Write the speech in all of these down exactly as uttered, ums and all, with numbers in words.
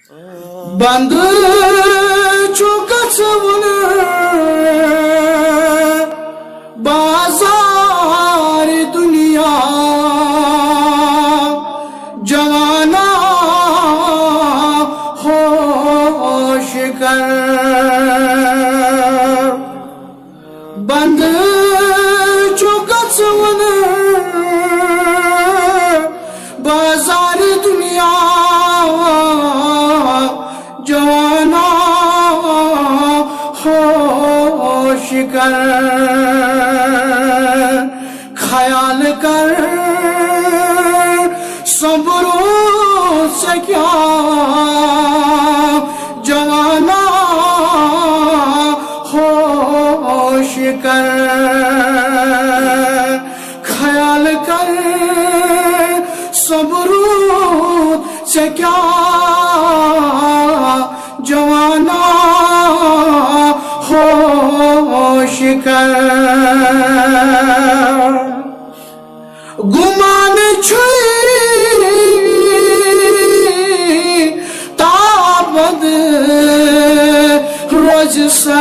بند Cuh Gasvun Bazar-e-Duniya Javana hoş kar Band Cuh Gasvun Bazar-e-Duniya Javana hoş kar خیال کر صبروں سے کیا جوانا ہوش کر خیال کر صبروں سے کیا جوانا ہوش کر گمان چھوئی تابد روز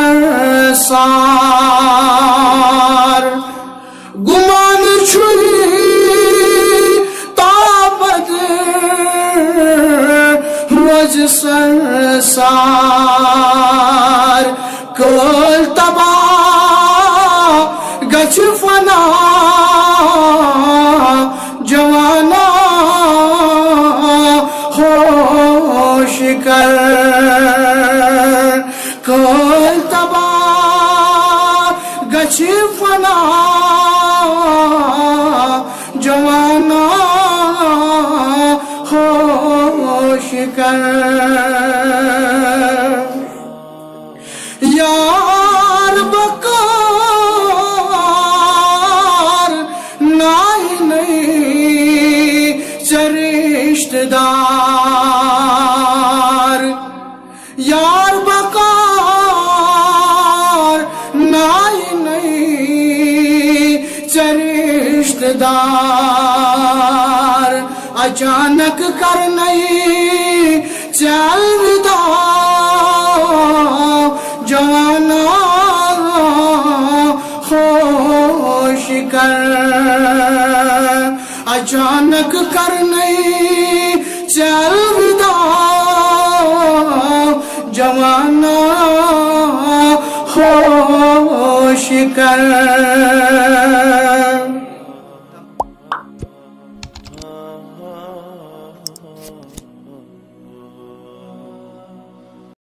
سرسار گمان چھوئی تابد روز سرسار کل تباہ گچ فنا جوانا ہوش کر کل تباہ گچ فنا جوانا ہوش کر یار بکار نائی نہیں رشتہ دار یار بکار نائی نہیں رشتہ دار اچانک کر نہیں چل ودا جوانا ہوش کر اچانک کر نہیں چل ودا جوانا ہوش کر